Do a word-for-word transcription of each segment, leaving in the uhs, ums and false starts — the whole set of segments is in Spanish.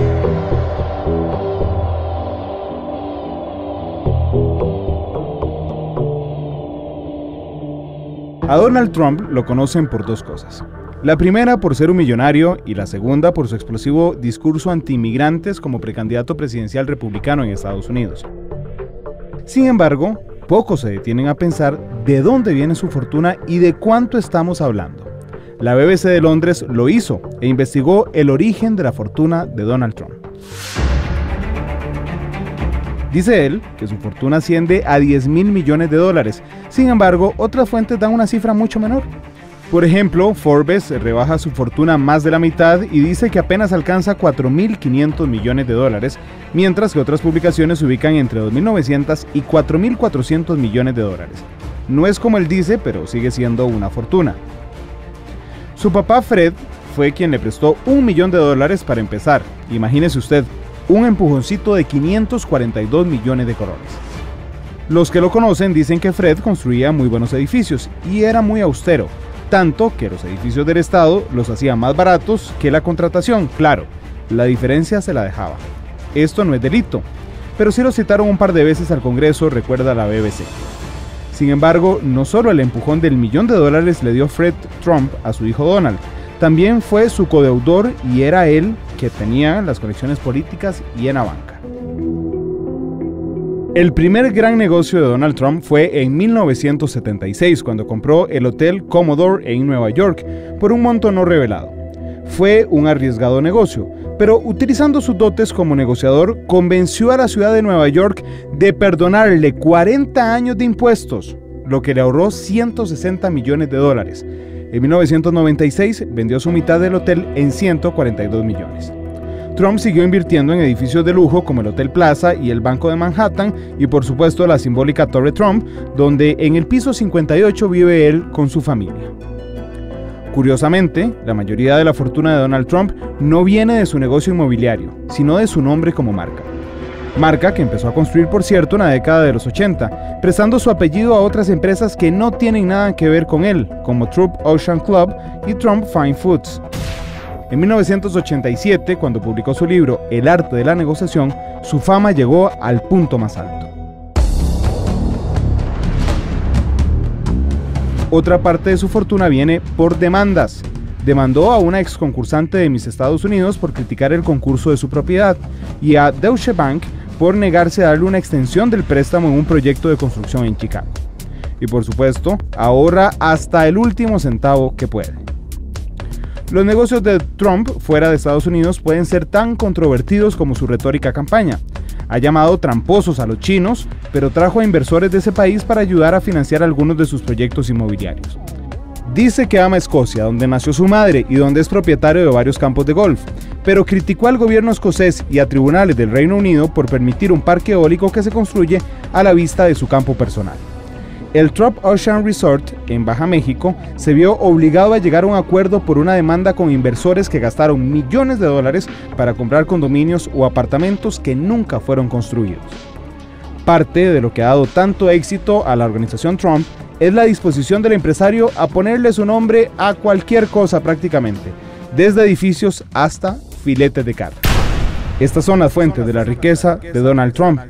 A Donald Trump lo conocen por dos cosas. La primera por ser un millonario y la segunda por su explosivo discurso anti-inmigrantes como precandidato presidencial republicano en Estados Unidos. Sin embargo, pocos se detienen a pensar de dónde viene su fortuna y de cuánto estamos hablando. La B B C de Londres lo hizo e investigó el origen de la fortuna de Donald Trump. Dice él que su fortuna asciende a diez mil millones de dólares. Sin embargo, otras fuentes dan una cifra mucho menor. Por ejemplo, Forbes rebaja su fortuna más de la mitad y dice que apenas alcanza cuatro mil quinientos millones de dólares, mientras que otras publicaciones se ubican entre dos mil novecientos y cuatro mil cuatrocientos millones de dólares. No es como él dice, pero sigue siendo una fortuna. Su papá Fred fue quien le prestó un millón de dólares para empezar. Imagínese usted, un empujoncito de quinientos cuarenta y dos millones de colones. Los que lo conocen dicen que Fred construía muy buenos edificios y era muy austero, tanto que los edificios del Estado los hacía más baratos que la contratación. Claro, la diferencia se la dejaba. Esto no es delito, pero sí lo citaron un par de veces al Congreso, recuerda la B B C. Sin embargo, no solo el empujón del millón de dólares le dio Fred Trump a su hijo Donald, también fue su codeudor y era él que tenía las conexiones políticas y en la banca. El primer gran negocio de Donald Trump fue en mil novecientos setenta y seis, cuando compró el Hotel Commodore en Nueva York por un monto no revelado. Fue un arriesgado negocio, pero utilizando sus dotes como negociador, convenció a la ciudad de Nueva York de perdonarle cuarenta años de impuestos, lo que le ahorró ciento sesenta millones de dólares. En mil novecientos noventa y seis vendió su mitad del hotel en ciento cuarenta y dos millones. Trump siguió invirtiendo en edificios de lujo como el Hotel Plaza y el Banco de Manhattan y por supuesto la simbólica Torre Trump, donde en el piso cincuenta y ocho vive él con su familia. Curiosamente, la mayoría de la fortuna de Donald Trump no viene de su negocio inmobiliario, sino de su nombre como marca. Marca que empezó a construir, por cierto, en la década de los ochenta, prestando su apellido a otras empresas que no tienen nada que ver con él, como Trump Ocean Club y Trump Fine Foods. En mil novecientos ochenta y siete, cuando publicó su libro El arte de la negociación, su fama llegó al punto más alto. Otra parte de su fortuna viene por demandas. Demandó a una ex concursante de Miss Estados Unidos por criticar el concurso de su propiedad y a Deutsche Bank por negarse a darle una extensión del préstamo en un proyecto de construcción en Chicago. Y por supuesto, ahorra hasta el último centavo que puede. Los negocios de Trump fuera de Estados Unidos pueden ser tan controvertidos como su retórica campaña. Ha llamado tramposos a los chinos, pero trajo a inversores de ese país para ayudar a financiar algunos de sus proyectos inmobiliarios. Dice que ama Escocia, donde nació su madre y donde es propietario de varios campos de golf, pero criticó al gobierno escocés y a tribunales del Reino Unido por permitir un parque eólico que se construye a la vista de su campo personal. El Trump Ocean Resort, en Baja México, se vio obligado a llegar a un acuerdo por una demanda con inversores que gastaron millones de dólares para comprar condominios o apartamentos que nunca fueron construidos. Parte de lo que ha dado tanto éxito a la organización Trump es la disposición del empresario a ponerle su nombre a cualquier cosa prácticamente, desde edificios hasta filetes de carne. Estas son las fuentes de la riqueza de Donald Trump.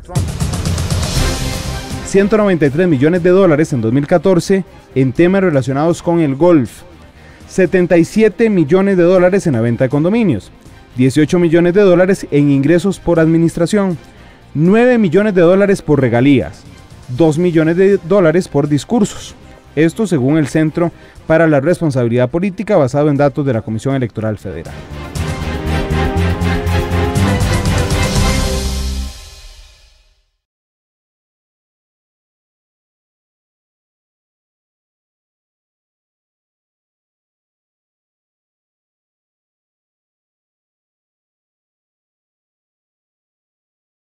ciento noventa y tres millones de dólares en dos mil catorce en temas relacionados con el golf, setenta y siete millones de dólares en la venta de condominios, dieciocho millones de dólares en ingresos por administración, nueve millones de dólares por regalías, dos millones de dólares por discursos. Esto según el Centro para la Responsabilidad Política basado en datos de la Comisión Electoral Federal.